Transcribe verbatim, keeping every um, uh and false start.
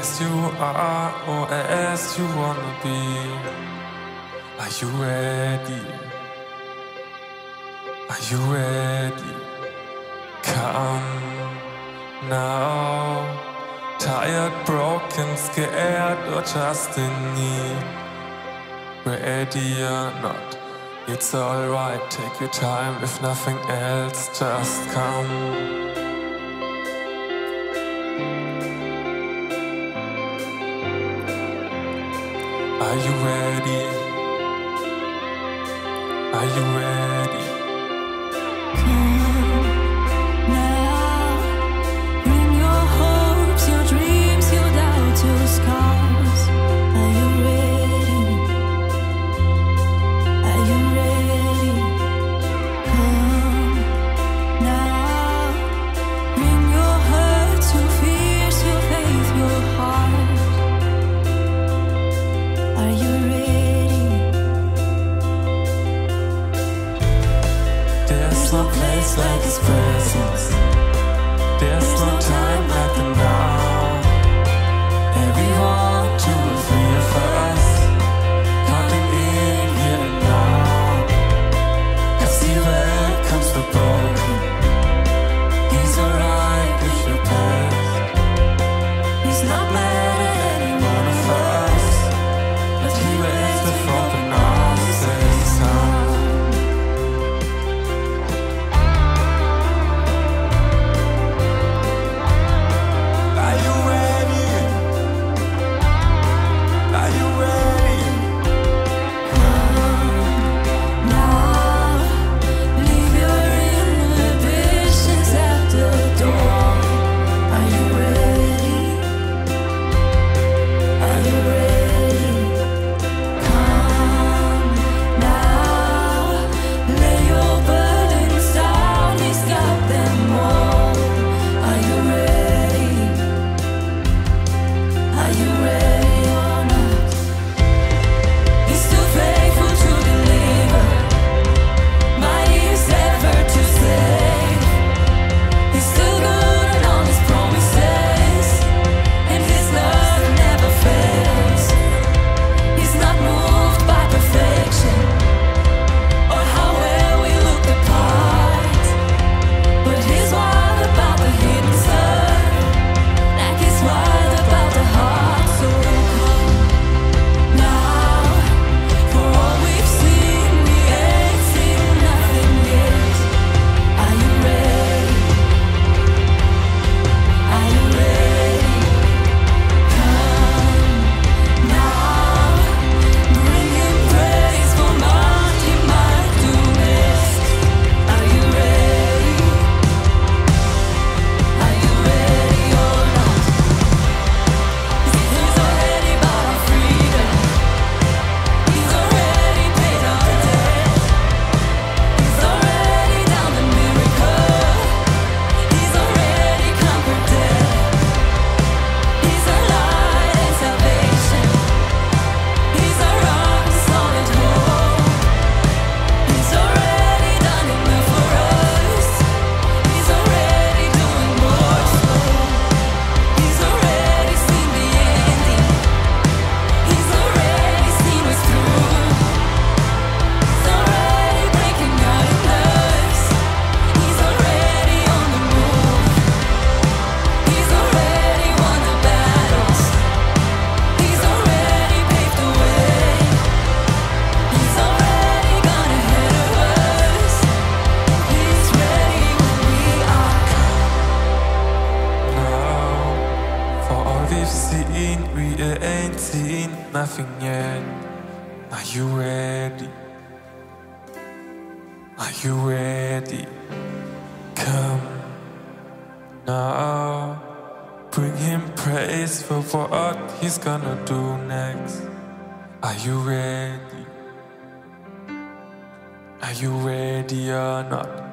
as you are or as you wanna be. Are you ready? Are you ready? Come now. Tired, broken, scared, or just in need. Ready or not, it's alright. Take your time, if nothing else, just come. Are you ready? Are you ready? Come now, bring your hopes, your dreams, your doubts, your scars. Are you ready? Are you ready? Come now, bring your hurts, your fears, your faith, your heart. Are you ready? There's no place like His presence. There's no time like the now. Everyone, two or three of us, counting in here and now. 'Cause He welcomes the broken. He's alright with your past. He's not mad at any one of us, but He waits before the nonsense comes. Are you ready? Are you ready? Now, leave your inhibitions at the door. Are you ready? Are you ready? Come now, lay your burdens down. He's got them all. Are you ready? Are you ready or not? He's too faithful to deliver, mighty as ever to save. He's still good on all His promises, and His love never fails. He's not moved by perfection or how well we look the part, but He's wild about the hidden stuff, like He's wild about the heart. So come now, for all we've seen, we ain't seen nothing yet. Are you ready? Are you ready? Come now, bring Him praise for what He might do next. Are you ready? Are you ready or not? He's already bought our freedom. He's already paid our debt. He's already done the miracle. He's already conquered death. He's our light and salvation. He's our rock, solid hope. He's already done enough for us. He's already doing more. So He's already seen the ending. He's already seen us through. He's already breaking out in us. He's already on the move. He's already won the battles. He's already paved the way. He's already gone ahead of us. He's ready when we are. Now, for all we've seen, we ain't seen nothing yet. Are you ready? Are you ready? Come now, bring Him praise for what He's gonna do next. Are you ready? Are you ready or not?